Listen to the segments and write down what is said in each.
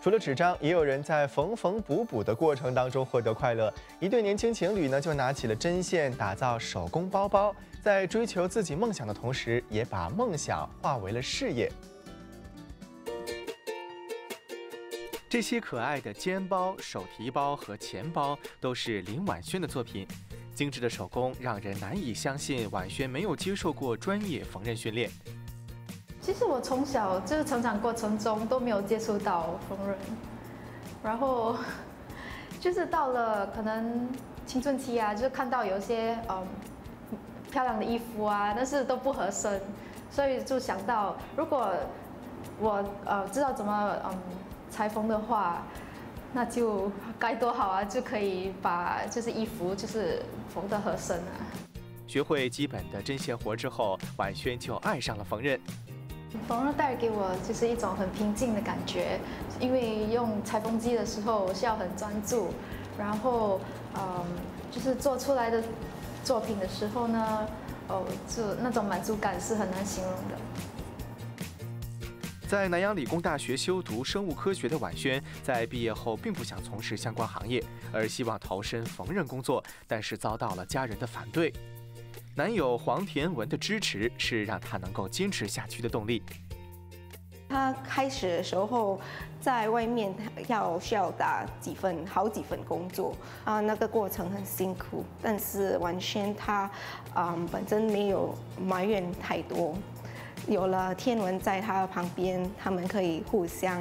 除了纸张，也有人在缝缝补补的过程当中获得快乐。一对年轻情侣呢，就拿起了针线打造手工包包，在追求自己梦想的同时，也把梦想化为了事业。这些可爱的肩包、手提包和钱包都是林婉萱的作品。精致的手工让人难以相信婉萱没有接受过专业缝纫训练。 其实我从小就是成长过程中都没有接触到缝纫，然后就是到了可能青春期啊，就是看到有一些漂亮的衣服啊，但是都不合身，所以就想到如果我知道怎么裁缝的话，那就该多好啊，就可以把就是衣服就是缝得合身啊。 学会基本的针线活之后，婉萱就爱上了缝纫。 缝纫带给我就是一种很平静的感觉，因为用裁缝机的时候需要很专注，然后就是做出来的作品的时候呢，就那种满足感是很难形容的。 在南洋理工大学修读生物科学的婉萱，在毕业后并不想从事相关行业，而希望投身缝纫工作，但是遭到了家人的反对。男友黄田文的支持是让她能够坚持下去的动力。 他开始的时候在外面需要打好几份工作那个过程很辛苦，但是婉萱她本身没有埋怨太多，有了天文在他旁边，他们可以互相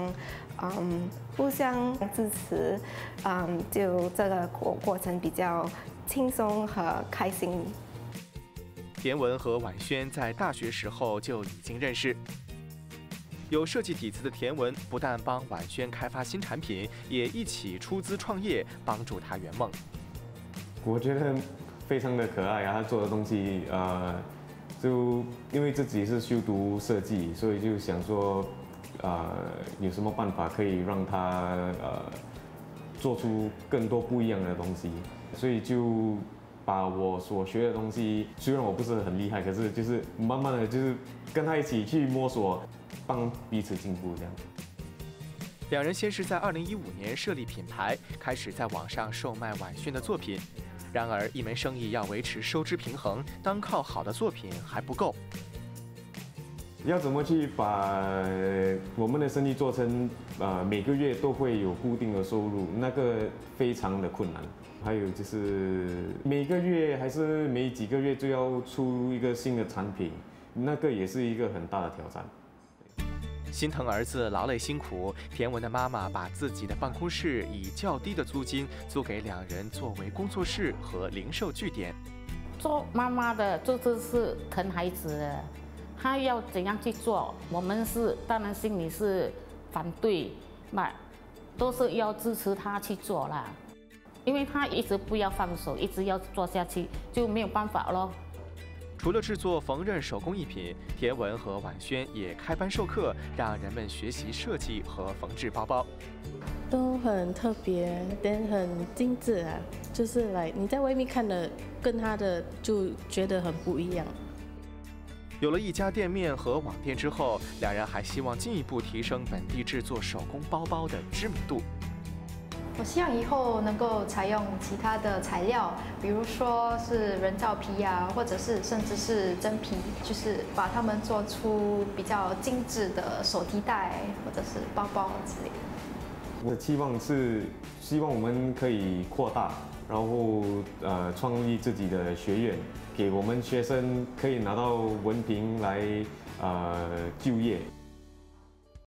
支持，就这个过程比较轻松和开心。 田文和婉萱在大学时候就已经认识。有设计底子的田文不但帮婉萱开发新产品，也一起出资创业，帮助她圆梦。 我觉得非常的可爱啊，他做的东西就因为自己是修读设计，所以就想说有什么办法可以让他做出更多不一样的东西，所以就把我所学的东西，虽然我不是很厉害，可是就是慢慢的就是跟他一起去摸索，帮彼此进步这样。 两人先是在2015年设立品牌，开始在网上售卖婉萱的作品。然而，一门生意要维持收支平衡，单靠好的作品还不够。 要怎么去把我们的生意做成每个月都会有固定的收入，那个非常的困难。还有就是每个月还是每几个月就要出一个新的产品，那个也是一个很大的挑战。 心疼儿子劳累辛苦，田文的妈妈把自己的办公室以较低的租金租给两人作为工作室和零售据点。 做妈妈的就是疼孩子的，她要怎样去做，我们当然心里是反对嘛，都是要支持她去做啦。因为她一直不要放手，一直要做下去，就没有办法咯。 除了制作缝纫手工艺品，田文和婉萱也开班授课，让人们学习设计和缝制包包。 都很特别，但很精致啊，就是你在外面看的跟他的就觉得很不一样。 有了一家店面和网店之后，两人还希望进一步提升本地制作手工包包的知名度。 我希望以后能够采用其他的材料，比如说是人造皮啊，或者是甚至是真皮，就是把它们做出比较精致的手提袋或者是包包之类的。 我的期望是希望我们可以扩大，然后创立自己的学院，给我们学生可以拿到文凭来就业。